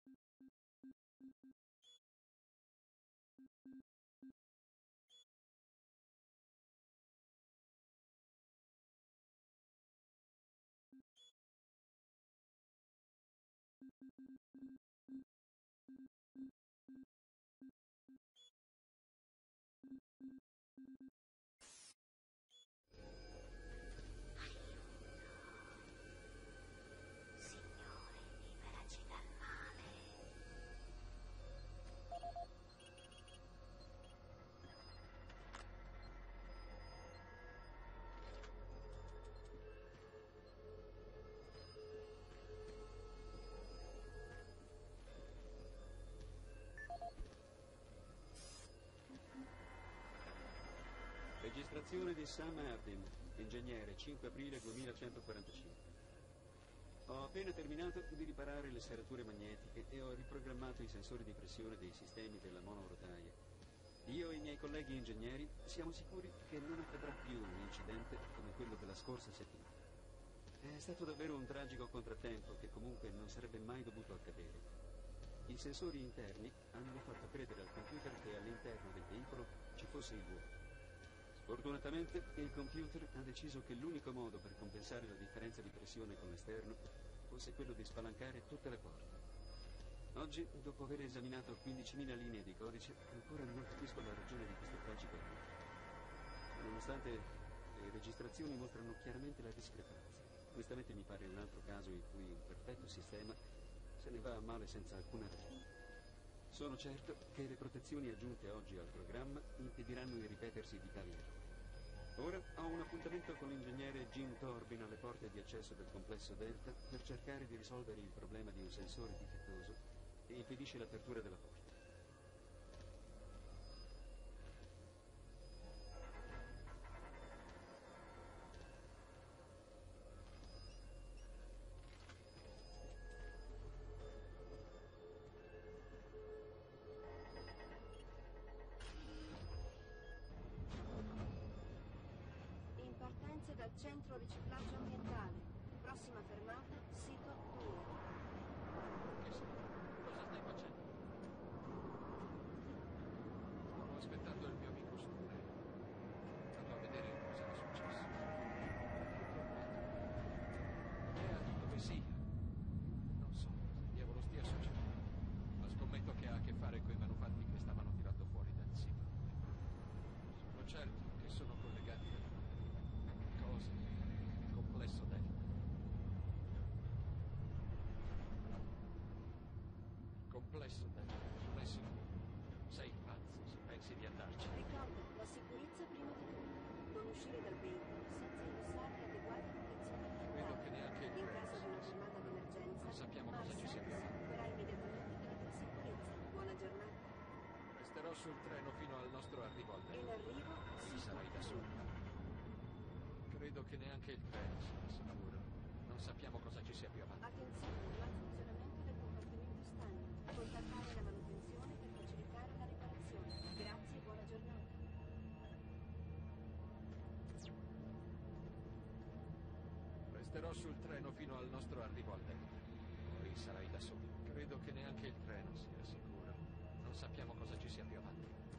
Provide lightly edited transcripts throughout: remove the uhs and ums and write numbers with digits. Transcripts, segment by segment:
Signore, liberaci dal male. Registrazione di Sam Hardin, ingegnere, 5 aprile 2145. Ho appena terminato di riparare le serrature magnetiche e ho riprogrammato i sensori di pressione dei sistemi della monorotaia. Io e i miei colleghi ingegneri siamo sicuri che non accadrà più un incidente come quello della scorsa settimana. È stato davvero un tragico contrattempo che comunque non sarebbe mai dovuto accadere. I sensori interni hanno fatto credere al computer che all'interno del veicolo ci fosse il vuoto. Sfortunatamente il computer ha deciso che l'unico modo per compensare la differenza di pressione con l'esterno fosse quello di spalancare tutte le porte. Oggi, dopo aver esaminato 15.000 linee di codice, ancora non capisco la ragione di questo tragico errore. Nonostante le registrazioni mostrano chiaramente la discrepanza. Onestamente mi pare un altro caso in cui un perfetto sistema se ne va a male senza alcuna ragione. Sono certo che le protezioni aggiunte oggi al programma impediranno il ripetersi di tali errori. Ora ho un appuntamento con l'ingegnere Jim Torbin alle porte di accesso del complesso Delta per cercare di risolvere il problema di un sensore difettoso che impedisce l'apertura della porta. In partenza dal centro riciclaggio ambientale. Prossima fermata, sito 2. Che sei? Cosa stai facendo? Stavo aspettando il mio amico sul treno. Vado a vedere cosa era successo. Dove sia? Non so cosa diavolo stia succedendo. Ma scommetto che ha a che fare con i manufatti che stavano tirando fuori dal sito. Sono certo che sono collegati a cosa? Il complesso Delta. Il complesso Delta, non è sicuro. Sei pazzo se pensi di andarci. Ricorda, la sicurezza prima di tutto. Non uscire dal veicolo senza indossare l'adeguata protezione ambientale. Credo che neanche il In treno caso di sia una sicuro. fermata d'emergenza, Non sappiamo cosa ci sia più Marcel si avanti. occuperà immediatamente della tua sicurezza. Buona giornata. Resterò sul treno fino al nostro arrivo al In Delta. arrivo, Poi sito sarai da 2. solo. Credo che neanche il treno sia sicuro. Non sappiamo cosa ci sia più avanti. Attenzione, malfunzionamento del compartimento stagno. Contattare la manutenzione per facilitare la riparazione. Grazie e buona giornata. Resterò sul treno fino al nostro arrivo al Delta. Poi sarai da solo. Credo che neanche il treno sia sicuro. Non sappiamo cosa ci sia più avanti.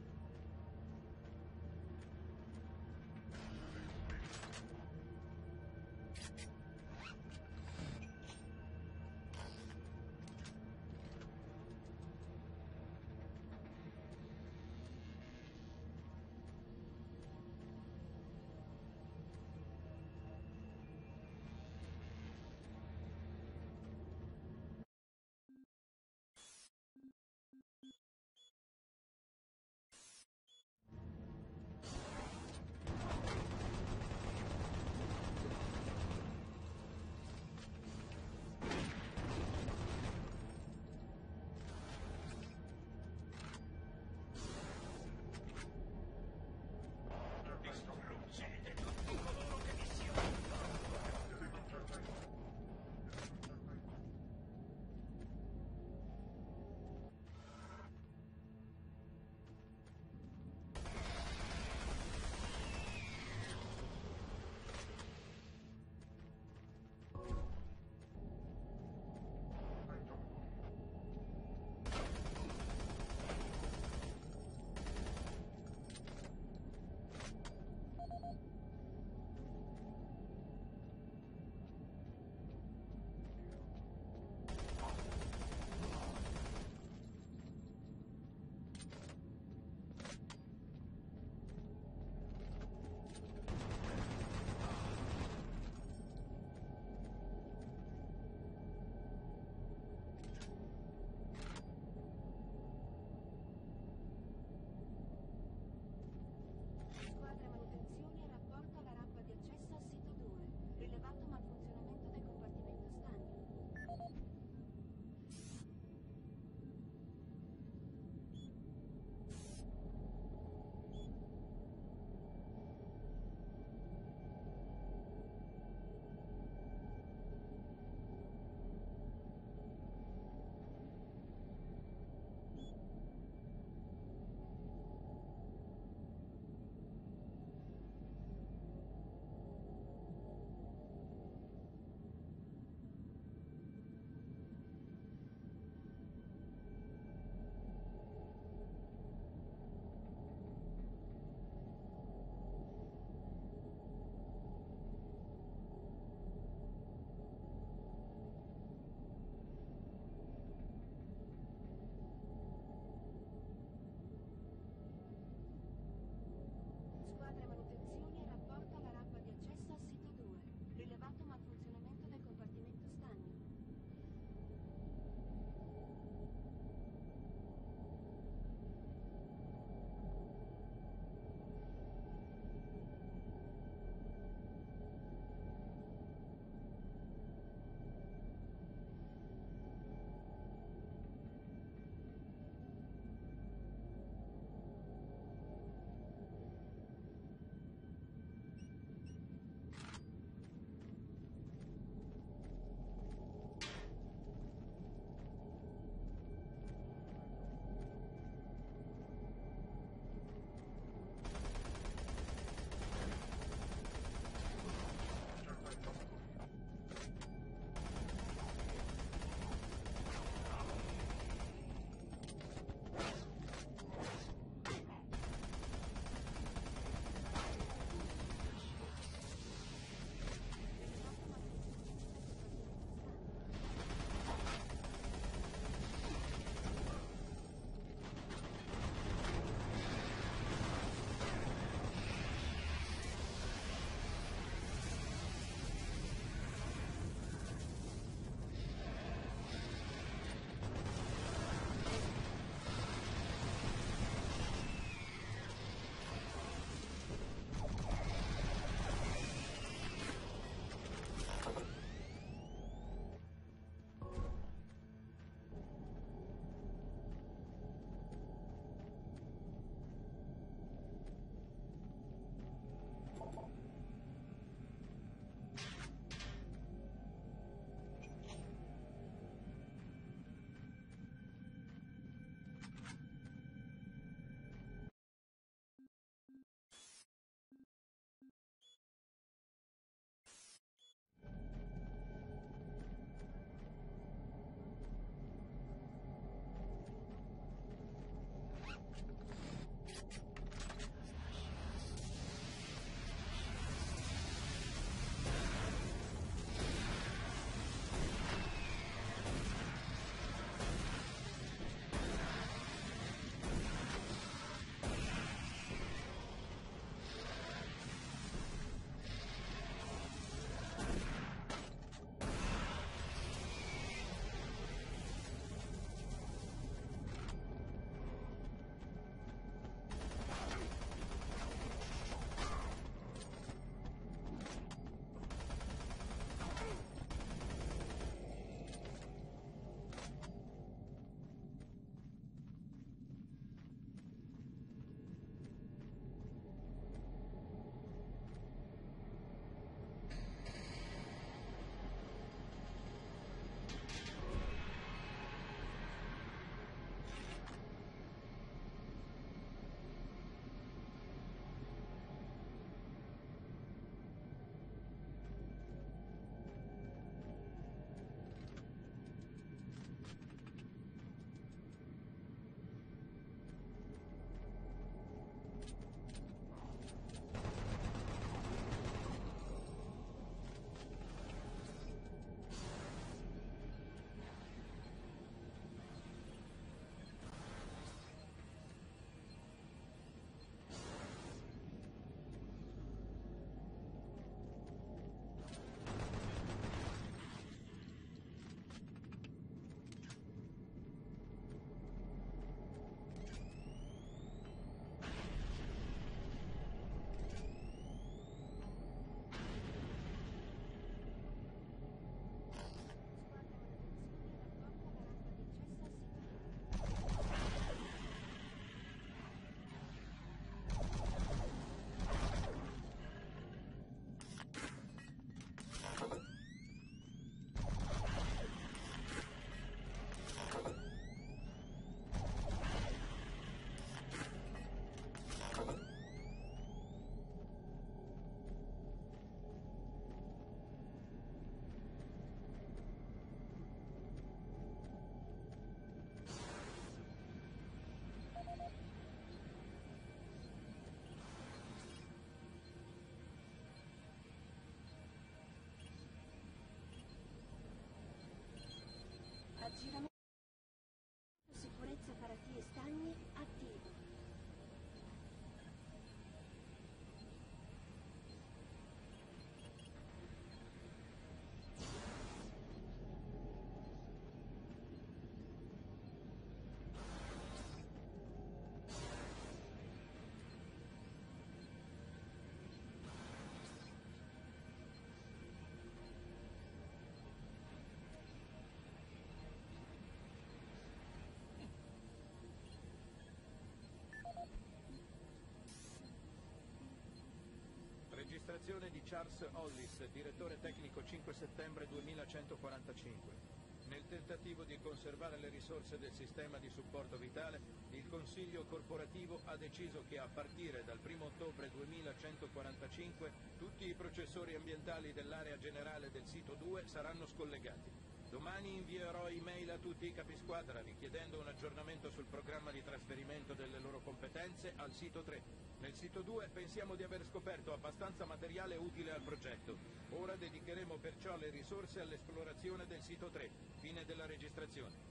Informazione di Charles Hollis, direttore tecnico 5 settembre 2145. Nel tentativo di conservare le risorse del sistema di supporto vitale, il Consiglio corporativo ha deciso che a partire dal 1 ottobre 2145 tutti i processori ambientali dell'area generale del sito 2 saranno scollegati. Domani invierò email a tutti i capisquadra richiedendo un aggiornamento sul programma di trasferimento delle loro competenze al sito 3. Nel sito 2 pensiamo di aver scoperto abbastanza materiale utile al progetto. Ora dedicheremo perciò le risorse all'esplorazione del sito 3. Fine della registrazione.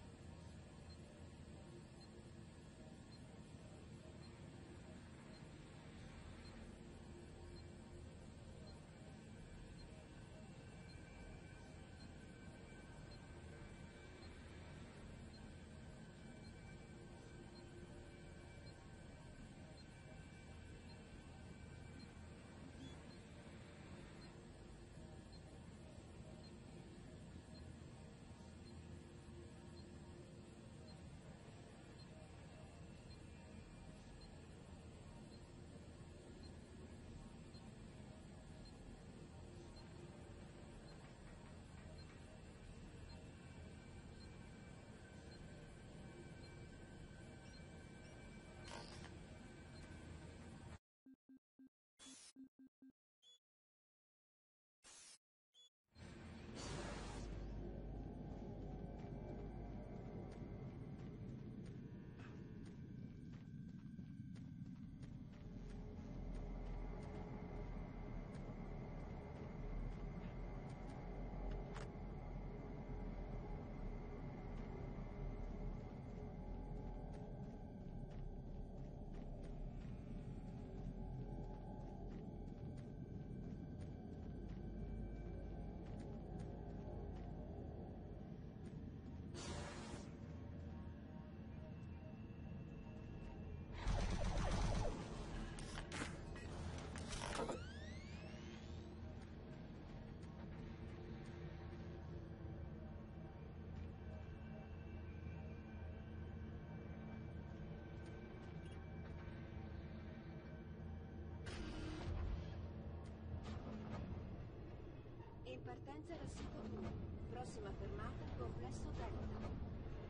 In partenza dal sito 2. Prossima fermata, complesso Delta.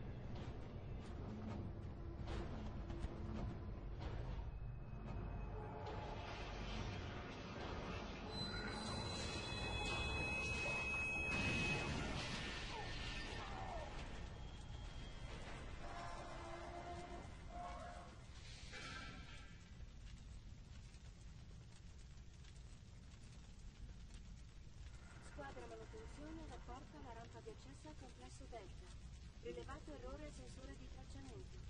Squadra manutenzione rapporta la rampa di accesso al complesso Delta. Rilevato errore al sensore di tracciamento.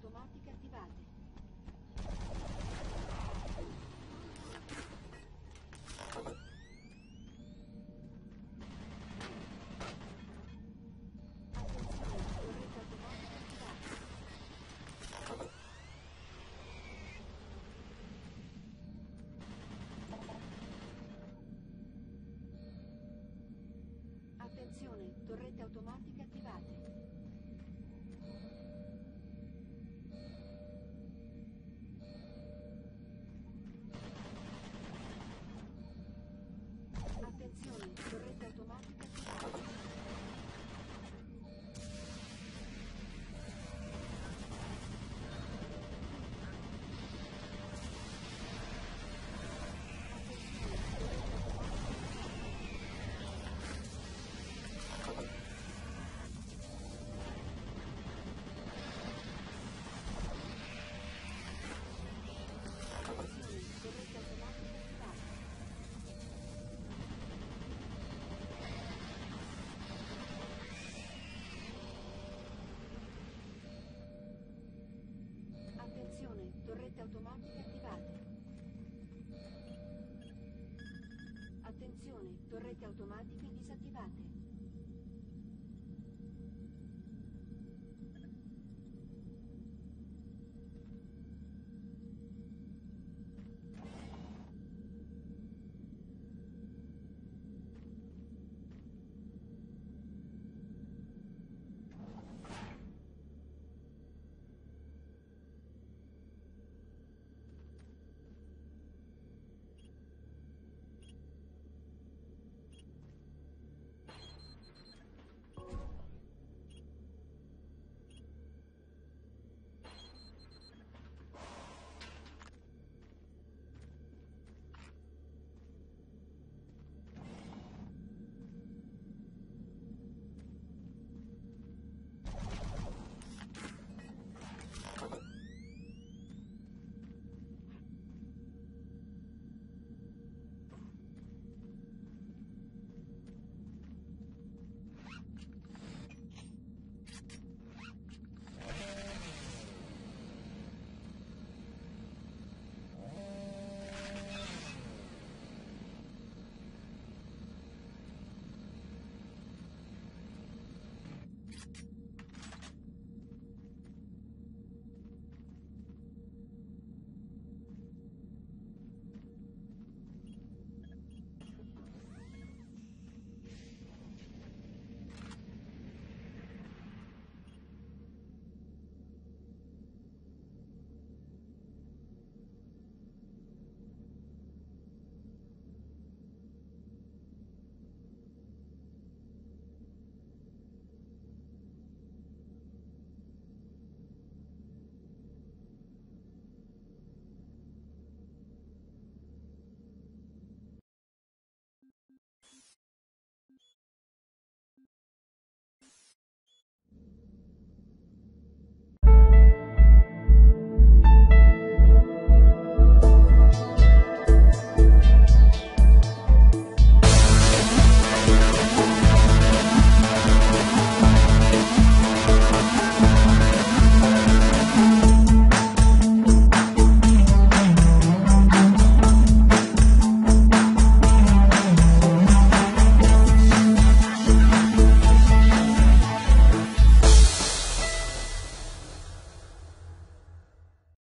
automatiche attivate. Attenzione, torrette automatiche attivate. Attenzione, torrette automatiche attivate. Attenzione, torrette automatiche attivate. Attenzione, torrette automatiche attivate. Attenzione, torrette automatiche attivate. Attenzione, torrette automatiche